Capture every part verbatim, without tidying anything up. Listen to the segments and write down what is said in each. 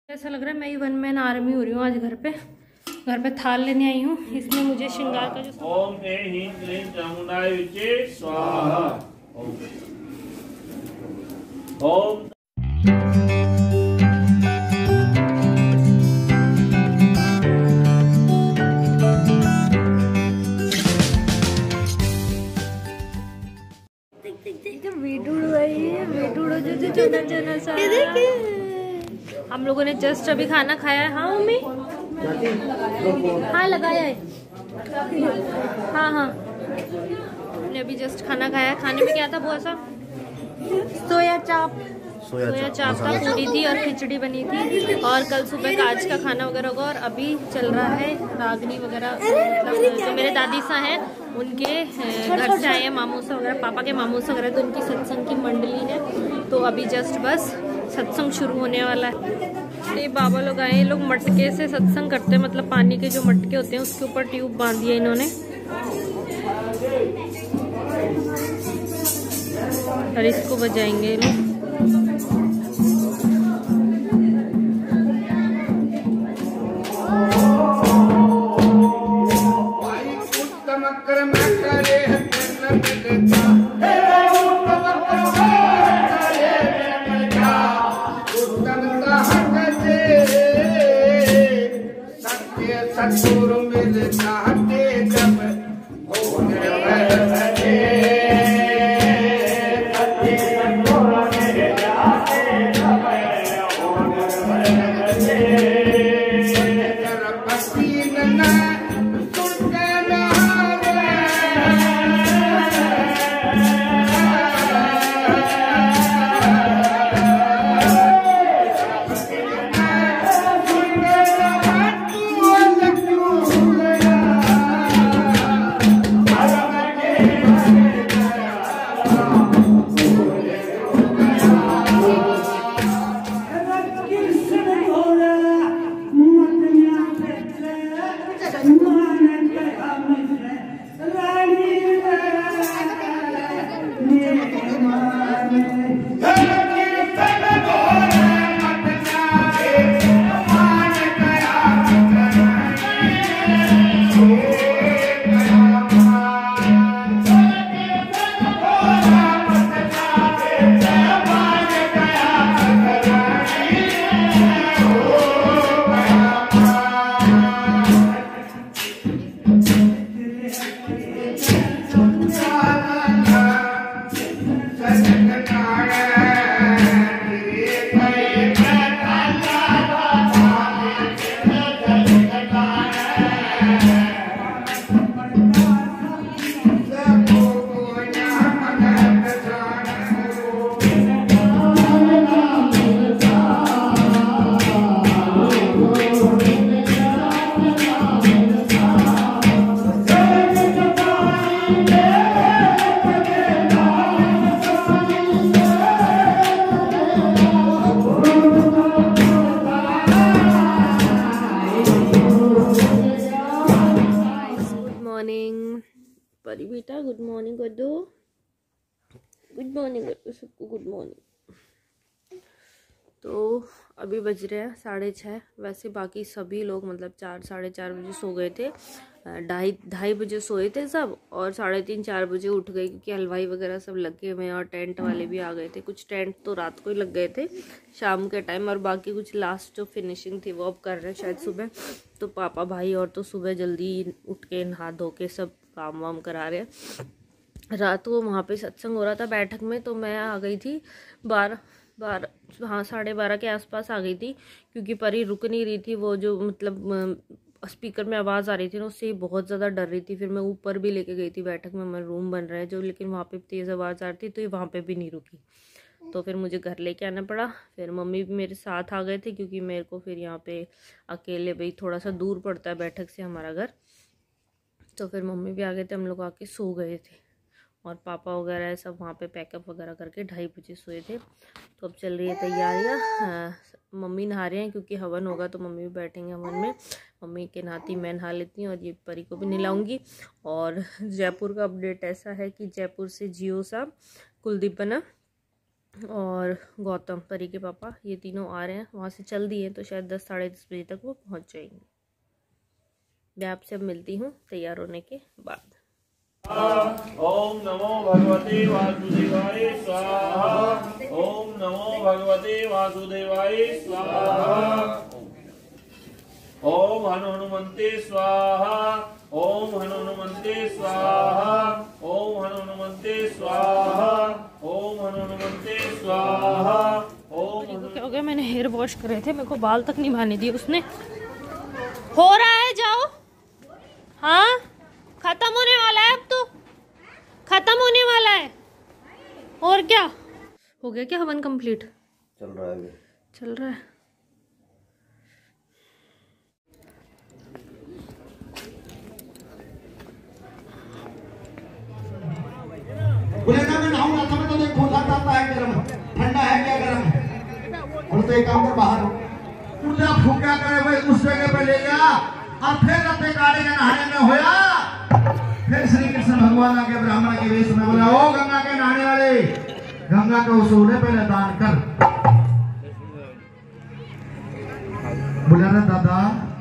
ऐसा लग रहा है मैं ही वन मैन आर्मी हो रही हूँ आज घर पे। घर पे थाल लेने आई हूँ। इसमें मुझे श्रृंगार का जो ओम ए ह्रीं क्लीं चामुंडाय विचे स्वाहा। ओम हम लोगों ने जस्ट अभी खाना खाया है। हाँ मम्मी, हाँ लगाया है, हाँ हाँ हमने अभी जस्ट खाना खाया है। खाने में क्या था बुआ साहब? सोया चाप, सोया चाप था, पूरी थी और खिचड़ी बनी थी। और कल सुबह का आज का खाना वगैरह होगा। और अभी चल रहा है रागनी वगैरह, मतलब जो मेरे दादी सा हैं उनके घर से आए हैं मामूसा वगैरह, पापा के मामूसा वगैरह, तो उनकी सत्संग की मंडली है। तो अभी जस्ट बस सत्संग शुरू होने वाला है। ये बाबा लोग आए, लोग मटके से सत्संग करते हैं, मतलब पानी के जो मटके होते हैं उसके ऊपर ट्यूब बांध दिया इन्होंने और इसको बजाएंगे ये लोग। सतगुरु मिल चाहते जब परी बेटा गुड मॉर्निंग कर दो, गुड मॉर्निंग कर दो सबको, गुड मॉर्निंग। तो अभी बज रहे हैं साढ़े छः। वैसे बाकी सभी लोग मतलब चार साढ़े चार बजे सो गए थे, ढाई ढाई बजे सोए थे सब, और साढ़े तीन चार बजे उठ गए क्योंकि हलवाई वगैरह सब लगे हुए हैं और टेंट वाले भी आ गए थे। कुछ टेंट तो रात को ही लग गए थे शाम के टाइम, और बाकी कुछ लास्ट जो फिनिशिंग थी वो अब कर रहे हैं शायद सुबह। तो पापा भाई और तो सुबह जल्दी उठ के नहा धो के सब काम वाम करा रहे हैं। रात को वहाँ पे सत्संग हो रहा था बैठक में, तो मैं आ गई थी बारह बारह हाँ साढ़े बारह के आसपास आ गई थी, क्योंकि परी रुक नहीं रही थी। वो जो मतलब स्पीकर में आवाज़ आ रही थी ना, उससे बहुत ज़्यादा डर रही थी। फिर मैं ऊपर भी लेके गई थी बैठक में, हमारा रूम बन रहा है जो, लेकिन वहाँ पे तेज़ आवाज़ आ रही थी तो ये वहाँ पे भी नहीं रुकी। तो फिर मुझे घर लेके आना पड़ा। फिर मम्मी भी मेरे साथ आ गए थे, क्योंकि मेरे को फिर यहाँ पे अकेले भाई थोड़ा सा दूर पड़ता है बैठक से हमारा घर। तो फिर मम्मी भी आ गए थे, हम लोग आके सो गए थे। और पापा वगैरह सब वहाँ पे पैकअप वगैरह करके ढाई बजे सोए थे। तो अब चल रही है तैयारियाँ। मम्मी नहा रहे हैं क्योंकि हवन होगा, तो मम्मी भी बैठेंगे हवन में। मम्मी के नहाती मैं नहा लेती हूँ, और ये परी को भी नहलाऊंगी। और जयपुर का अपडेट ऐसा है कि जयपुर से जियो साहब कुलदीप बना और गौतम परी के पापा, ये तीनों आ रहे हैं। वहाँ से चल दिए तो शायद दस साढ़े दस बजे तक वो पहुँच जाएंगे। मैं आपसे अब मिलती हूँ तैयार होने के बाद। ओम नमो भगवते वासुदेवाय स्वाहा। ओम नमो भगवते वासुदेवाय स्वाहा। ओम हनु हनुमंते स्वाहा। ओम हनु हनुमंते स्वाहा। ओम हनु हनुमंते स्वाहा। ओम हनु हनुमंते स्वाहा। ओम देखो क्या हो गया, मैंने हेयर वॉश करे थे, मेरे को बाल तक नहीं भाने दिए उसने। हो रहा है, जाओ। हाँ खत्म होने वाला है, अब तो खत्म होने वाला है। और क्या हो गया, क्या हवन कंप्लीट चल रहा है चल रहा है। बुलेगा मैं नहाऊंगा तो मैं तो देखो आता है गर्म ठंडा है क्या गर्म है। और तो एक काम कर बाहर ऊर्जा फूका करे भाई उस जगह पे ले जा और फिर अपने गाड़ी का नहाने में होया। फिर श्री कृष्ण भगवान आके ब्राह्मण के वेश में बोला, ओ गंगा के नहाने वाले, गंगा का उसूले पहले दान कर। बोला ना दादा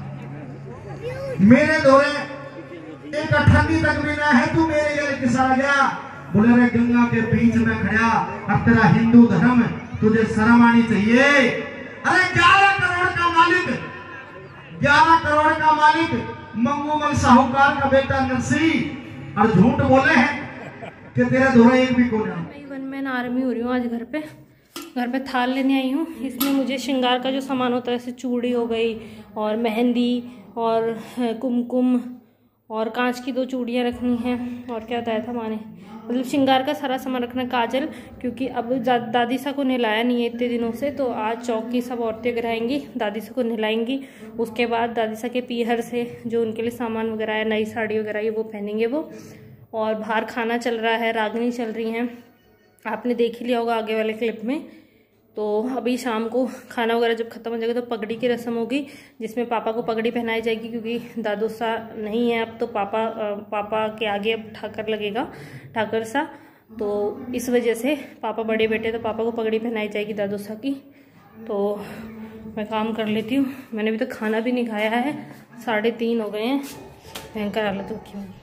मेरे दोरे एक ठंडी तक भी ना है, तू मेरे गले किसा गया। बोले रे गंगा के बीच में खड़ा, अब तेरा हिंदू धर्म तुझे शर्म आनी चाहिए। अरे ग्यारह करोड़ का मालिक, ग्यारह करोड़ का मालिक मंगूमल साहूकार का बेटा नरसिंह और झूठ बोले हैं कि तेरा दोरा एक भी कोना। वन मैन आर्मी हो रही हूँ आज घर पे। घर पे थाल लेने आई हूँ। इसमें मुझे श्रृंगार का जो सामान होता है, जैसे चूड़ी हो गई और मेहंदी और कुमकुम और कांच की दो चूड़ियाँ रखनी हैं। और क्या बताया था माँ ने, मतलब श्रृंगार का सारा सामान रखना, काजल, क्योंकि अब दादी सा को नहलाया नहीं है इतने दिनों से, तो आज चौक की सब औरतें अगर आएंगी दादी सा को नहलाएंगी। उसके बाद दादी सा के पीहर से जो उनके लिए सामान वगैरह है, नई साड़ी वगैरह है, वो पहनेंगे वो। और बाहर खाना चल रहा है, रागनी चल रही हैं, आपने देख ही लिया होगा आगे वाले क्लिप में। तो अभी शाम को खाना वगैरह जब खत्म हो जाएगा तो पगड़ी की रस्म होगी, जिसमें पापा को पगड़ी पहनाई जाएगी, क्योंकि दादू सा नहीं है अब, तो पापा पापा के आगे अब ठाकर लगेगा, ठाकर सा। तो इस वजह से पापा बड़े बेटे, तो पापा को पगड़ी पहनाई जाएगी दादू सा की। तो मैं काम कर लेती हूँ। मैंने अभी तक तो खाना भी नहीं खाया है, साढ़े तीन हो गए हैं, भयंकर हालत रखी हूँ।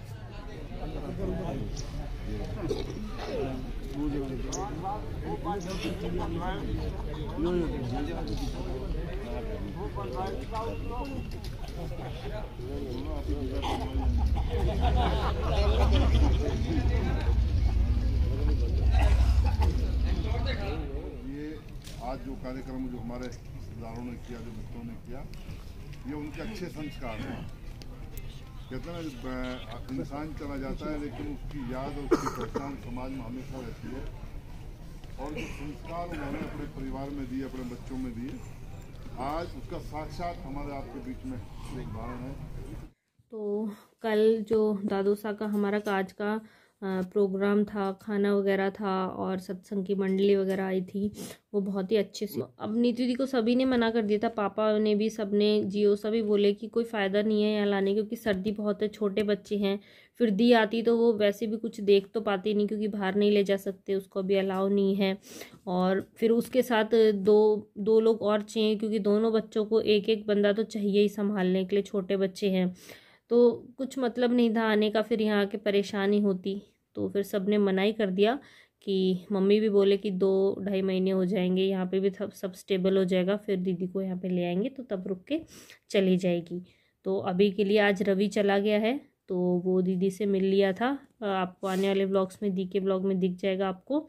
ये आज जो कार्यक्रम जो हमारे रिश्तेदारों ने किया, जो मित्रों ने किया, ये उनके अच्छे संस्कार हैं। कहते हैं ना इंसान चला जाता है लेकिन उसकी याद और उसकी पहचान समाज में हमेशा रहती है। और जो संस्कार उन्होंने अपने परिवार में दिए, अपने बच्चों में दिए, आज उसका साक्षात हमारे आपके बीच में उदाहरण है। तो कल जो दादू सा का हमारा काज का प्रोग्राम था, खाना वगैरह था और सत्संग की मंडली वगैरह आई थी, वो बहुत ही अच्छे से। अब नीति दी को सभी ने मना कर दिया था, पापा ने भी, सबने, जियो सभी बोले कि कोई फ़ायदा नहीं है यहाँ लाने, क्योंकि सर्दी बहुत है, छोटे बच्चे हैं। फिर दी आती तो वो वैसे भी कुछ देख तो पाती नहीं, क्योंकि बाहर नहीं ले जा सकते, उसको अभी अलाउ नहीं है। और फिर उसके साथ दो दो लोग और चाहिए, क्योंकि दोनों बच्चों को एक एक बंदा तो चाहिए ही संभालने के लिए, छोटे बच्चे हैं। तो कुछ मतलब नहीं था आने का, फिर यहाँ आके परेशानी होती। तो फिर सब ने मना ही कर दिया कि मम्मी भी बोले कि दो ढाई महीने हो जाएंगे, यहाँ पे भी सब स्टेबल हो जाएगा, फिर दीदी को यहाँ पे ले आएंगे तो तब रुक के चली जाएगी। तो अभी के लिए आज रवि चला गया है, तो वो दीदी से मिल लिया था। आपको आने वाले ब्लॉग्स में, दी के ब्लॉग में दिख जाएगा आपको।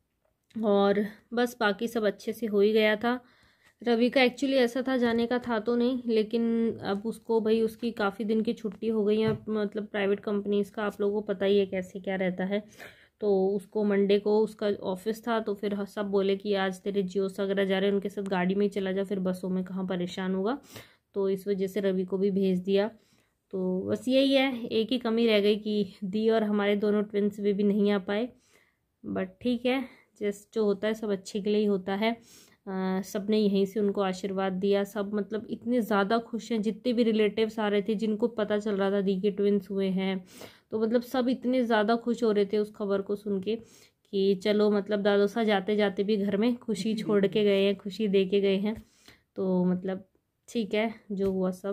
और बस बाकी सब अच्छे से हो ही गया था। रवि का एक्चुअली ऐसा था, जाने का था तो नहीं, लेकिन अब उसको भाई उसकी काफ़ी दिन की छुट्टी हो गई है, मतलब प्राइवेट कंपनीज़ का आप लोगों को पता ही है कैसे क्या रहता है। तो उसको मंडे को उसका ऑफिस था, तो फिर सब बोले कि आज तेरे जियोस वगैरह जा रहे हैं, उनके साथ गाड़ी में ही चला जा, फिर बसों में कहाँ परेशान होगा। तो इस वजह से रवि को भी भेज दिया। तो बस यही है, एक ही कमी रह गई कि दी और हमारे दोनों ट्विंस भी, भी नहीं आ पाए, बट ठीक है, जैसे जो होता है सब अच्छे के लिए ही होता है। Uh, सब ने यहीं से उनको आशीर्वाद दिया। सब मतलब इतने ज़्यादा खुश हैं, जितने भी रिलेटिव्स आ रहे थे, जिनको पता चल रहा था दी के ट्विंस हुए हैं, तो मतलब सब इतने ज़्यादा खुश हो रहे थे उस खबर को सुन के कि चलो मतलब दादू सा जाते जाते भी घर में खुशी छोड़ के गए हैं, खुशी दे के गए हैं। तो मतलब ठीक है, जो हुआ सब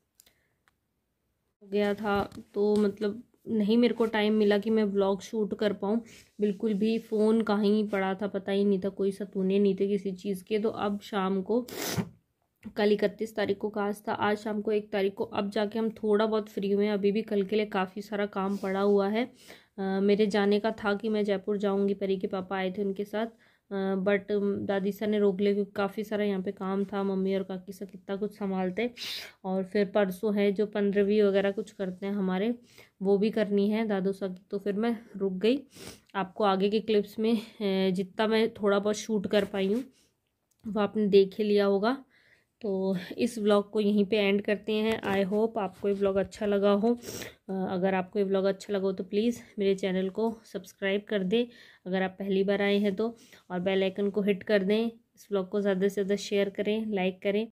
हो गया था। तो मतलब नहीं मेरे को टाइम मिला कि मैं व्लॉग शूट कर पाऊँ, बिल्कुल भी। फ़ोन कहीं पड़ा था पता ही नहीं था, कोई सतूने नहीं थे किसी चीज़ के। तो अब शाम को, कल इकतीस तारीख को काज था, आज शाम को एक तारीख को अब जाके हम थोड़ा बहुत फ्री हुए हैं। अभी भी कल के लिए काफ़ी सारा काम पड़ा हुआ है। आ, मेरे जाने का था कि मैं जयपुर जाऊंगी, परी के पापा आए थे उनके साथ, बट दादी सर ने रोक लिया क्योंकि काफ़ी सारा यहाँ पे काम था। मम्मी और काकी सब कितना कुछ संभालते। और फिर परसों है जो पंद्रहवीं वगैरह कुछ करते हैं हमारे, वो भी करनी है दादू सा की। तो फिर मैं रुक गई। आपको आगे के क्लिप्स में जितना मैं थोड़ा बहुत शूट कर पाई हूँ वो आपने देख ही लिया होगा। तो इस व्लॉग को यहीं पे एंड करते हैं। आई होप आपको ये व्लॉग अच्छा लगा हो। अगर आपको ये व्लॉग अच्छा लगा हो तो प्लीज़ मेरे चैनल को सब्सक्राइब कर दें अगर आप पहली बार आए हैं तो, और बेल आइकन को हिट कर दें। इस व्लॉग को ज़्यादा से ज़्यादा शेयर करें, लाइक करें।